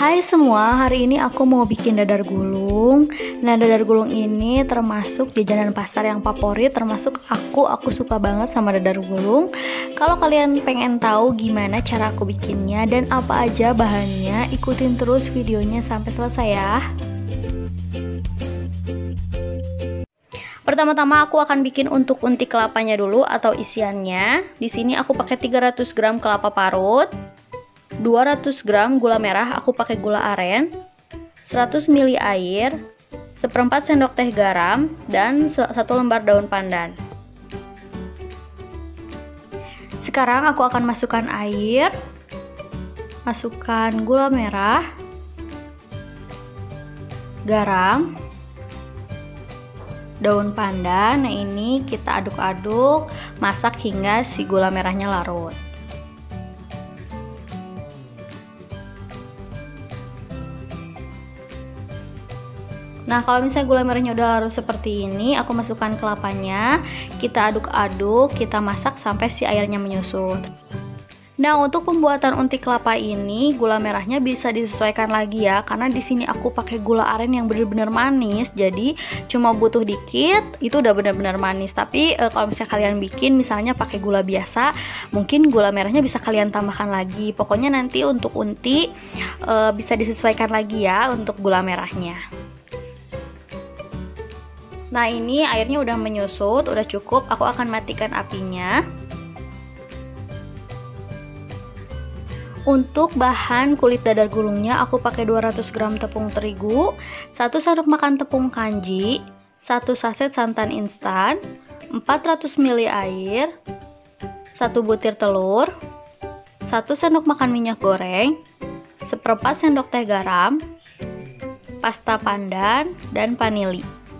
Hai semua, hari ini aku mau bikin dadar gulung. Nah, dadar gulung ini termasuk jajanan pasar yang favorit, termasuk aku suka banget sama dadar gulung. Kalau kalian pengen tahu gimana cara aku bikinnya dan apa aja bahannya, ikutin terus videonya sampai selesai ya. Pertama-tama aku akan bikin untuk unti kelapanya dulu atau isiannya. Di sini aku pakai 300 gram kelapa parut, 200 gram gula merah, aku pakai gula aren, 100 ml air, 1/4 sendok teh garam, dan 1 lembar daun pandan. Sekarang aku akan masukkan air, masukkan gula merah, garam, daun pandan. Nah, ini kita aduk-aduk, masak hingga si gula merahnya larut. Nah, kalau misalnya gula merahnya udah larut seperti ini, aku masukkan kelapanya, kita aduk-aduk, kita masak sampai si airnya menyusut. Nah, untuk pembuatan unti kelapa ini, gula merahnya bisa disesuaikan lagi ya, karena di sini aku pakai gula aren yang benar-benar manis, jadi cuma butuh dikit, itu udah benar-benar manis. Tapi kalau misalnya kalian bikin, misalnya pakai gula biasa, mungkin gula merahnya bisa kalian tambahkan lagi. Pokoknya nanti untuk unti bisa disesuaikan lagi ya untuk gula merahnya. Nah, ini airnya udah menyusut, udah cukup. Aku akan matikan apinya. Untuk bahan kulit dadar gulungnya, aku pakai 200 gram tepung terigu, 1 sendok makan tepung kanji, 1 saset santan instan, 400 ml air, 1 butir telur, 1 sendok makan minyak goreng, 1/4 sendok teh garam, pasta pandan, dan vanili.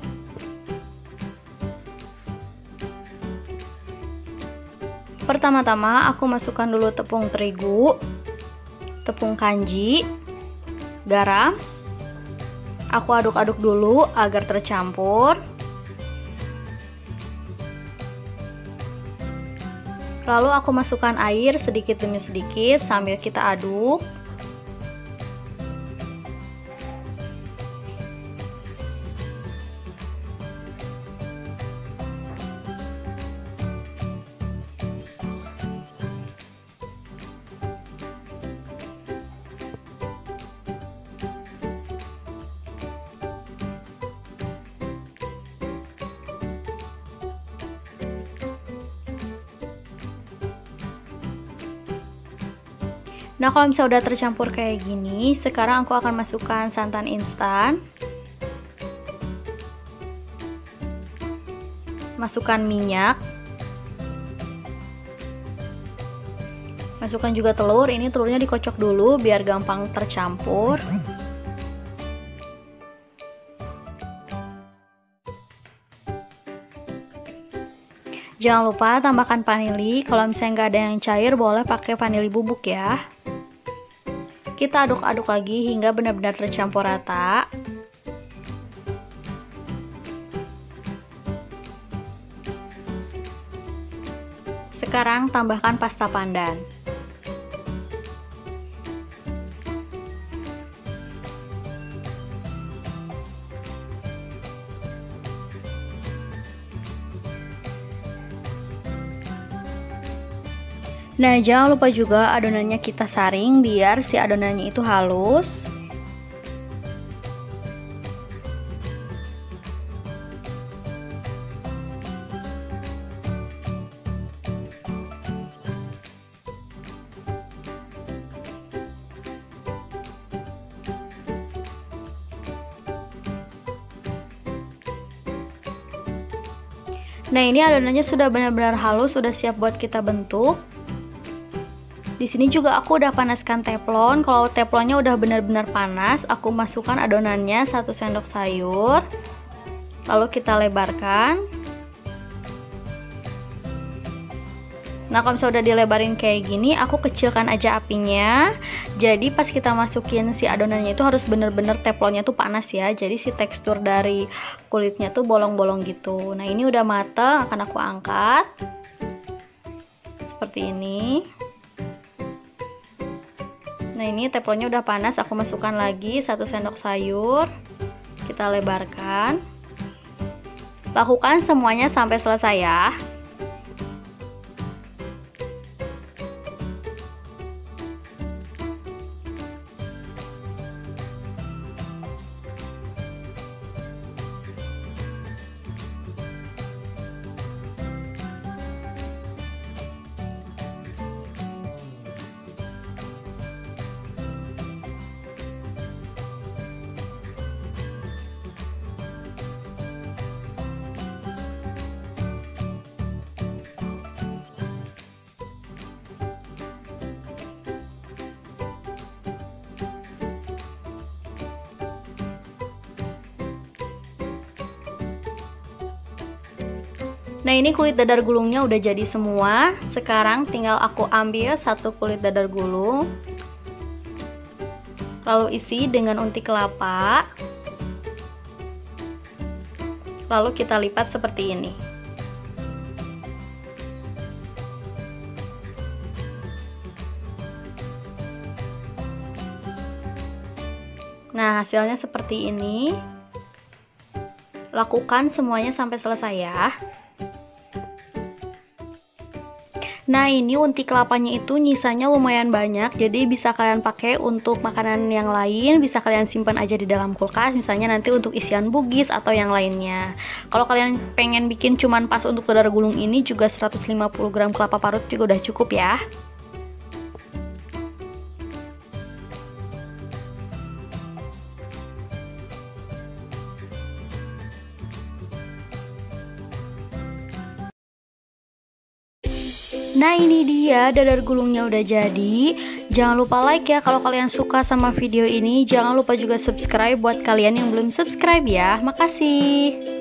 Pertama-tama aku masukkan dulu tepung terigu, tepung kanji, garam. Aku aduk-aduk dulu agar tercampur. Lalu aku masukkan air sedikit demi sedikit sambil kita aduk. Nah, kalau misalnya udah tercampur kayak gini, sekarang aku akan masukkan santan instan, masukkan minyak, masukkan juga telur. Ini telurnya dikocok dulu biar gampang tercampur. Jangan lupa tambahkan vanili. Kalau misalnya nggak ada yang cair, boleh pakai vanili bubuk ya. Kita aduk-aduk lagi hingga benar-benar tercampur rata. Sekarang tambahkan pasta pandan. Nah, jangan lupa juga adonannya kita saring biar si adonannya itu halus. Nah, ini adonannya sudah benar-benar halus, sudah siap buat kita bentuk. Di sini juga aku udah panaskan teflon. Kalau teflonnya udah benar-benar panas, aku masukkan adonannya 1 sendok sayur. Lalu kita lebarkan. Nah, kalau misalnya udah dilebarin kayak gini, aku kecilkan aja apinya. Jadi pas kita masukin si adonannya itu harus bener-bener teflonnya tuh panas ya. Jadi si tekstur dari kulitnya tuh bolong-bolong gitu. Nah, ini udah mateng, akan aku angkat. Seperti ini. Nah, ini teflonnya udah panas, aku masukkan lagi 1 sendok sayur. Kita lebarkan. Lakukan semuanya sampai selesai ya. Nah, ini kulit dadar gulungnya udah jadi semua. Sekarang tinggal aku ambil 1 kulit dadar gulung, lalu isi dengan unti kelapa, lalu kita lipat seperti ini. Nah, hasilnya seperti ini. Lakukan semuanya sampai selesai ya. Nah, ini unti kelapanya itu nyisanya lumayan banyak, jadi bisa kalian pakai untuk makanan yang lain, bisa kalian simpan aja di dalam kulkas, misalnya nanti untuk isian bugis atau yang lainnya. Kalau kalian pengen bikin cuman pas untuk dadar gulung ini juga 150 gram kelapa parut juga udah cukup ya. Nah, ini dia dadar gulungnya udah jadi. Jangan lupa like ya kalau kalian suka sama video ini. Jangan lupa juga subscribe buat kalian yang belum subscribe ya. Makasih.